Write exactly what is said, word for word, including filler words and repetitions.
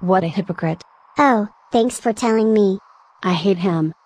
What a hypocrite. Oh, thanks for telling me. I hate him.